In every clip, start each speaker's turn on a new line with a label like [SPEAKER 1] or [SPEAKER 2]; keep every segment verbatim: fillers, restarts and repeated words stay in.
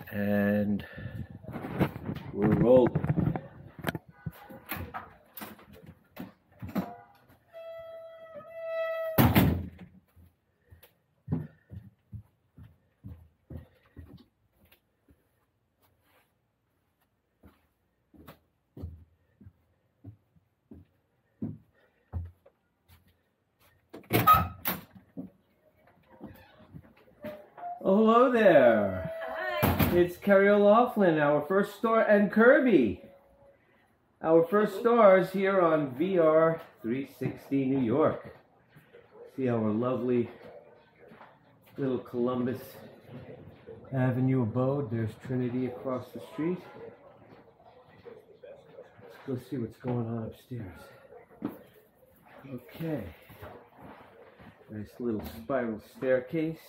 [SPEAKER 1] And we're rolling. Oh, hello there.
[SPEAKER 2] Hi.
[SPEAKER 1] It's Carrie O'Laughlin, our first store, and Kirby. Our first stores here on V R three sixty New York. See our lovely little Columbus Avenue abode. There's Trinity across the street. Let's go see what's going on upstairs. Okay. Nice little spiral staircase.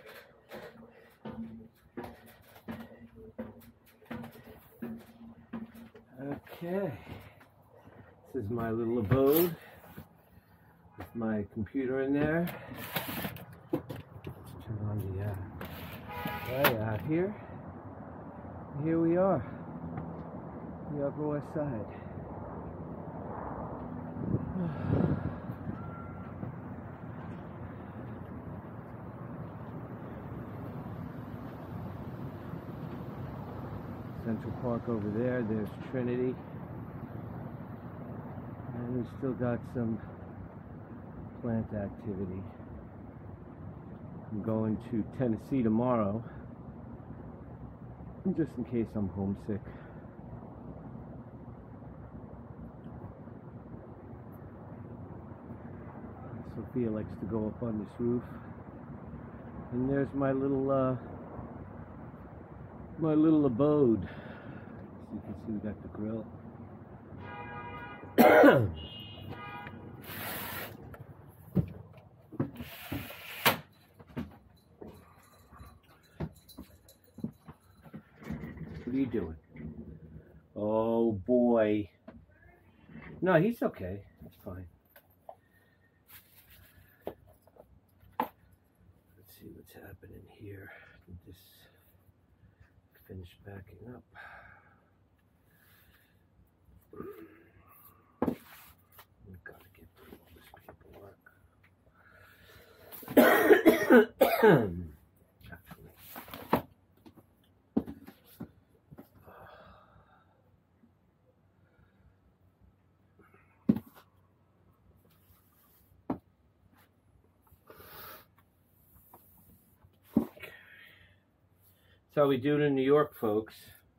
[SPEAKER 1] Okay, this is my little abode with my computer in there. Let's turn on the uh, light out here. Here we are, the Upper West Side. Central Park over there, there's Trinity. And we've still got some plant activity. I'm going to Tennessee tomorrow, just in case I'm homesick. Sophia likes to go up on this roof. And there's my little uh, my little abode. As you can see, we got the grill. What are you doing? Oh boy. No, he's okay. That's fine. Let's see what's happening here. Did this finish backing up? We've got to get through all this paperwork. That's how we do it in New York, folks.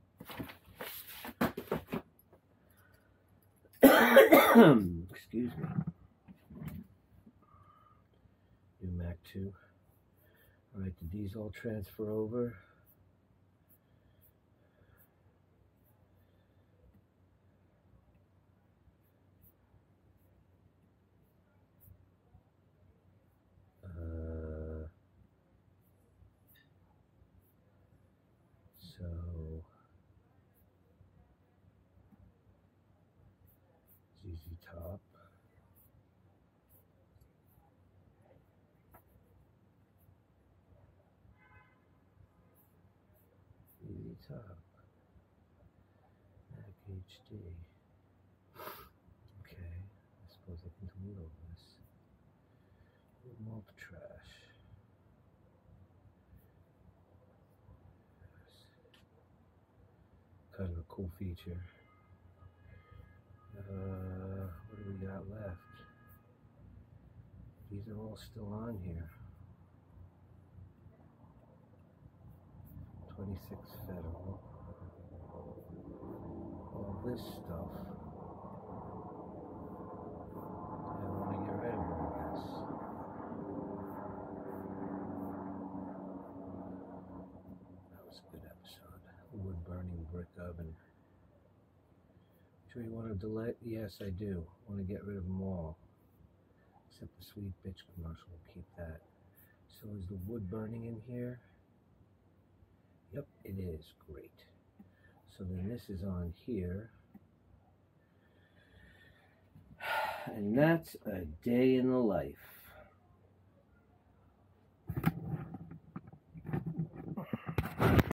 [SPEAKER 1] Excuse me. New Mac two. Alright, did these all transfer over? Uh, so Z Z Top. Z Z Top. Mac H D. Okay, I suppose I can delete all this. Multi trash. Kind of a cool feature. Uh, what do we got left? These are all still on here. twenty-six Federal. All this stuff. I want to get rid of all this. That was a good episode. Wood burning brick oven. Do you want to delete? Yes, I do. I want to get rid of them all. Except the Sweet Bitch commercial. We'll keep that. So is the wood burning in here? Yep, it is. Great. So then this is on here. And that's a day in the life.